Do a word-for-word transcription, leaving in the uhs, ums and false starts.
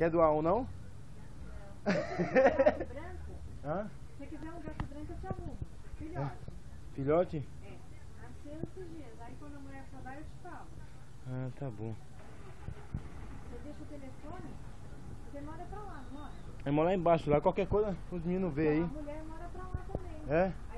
Quer doar um, não? Gato branco? Hã? Se você quiser um gato branco, eu te arrumo. Filhote. É. Filhote? É. Nasceu esses dias. Aí quando a mulher acabar, eu te falo. Ah, tá bom. Você deixa o telefone, você mora pra lá, não mora? É morar embaixo lá, qualquer coisa os meninos vê aí. A mulher mora pra lá também. É?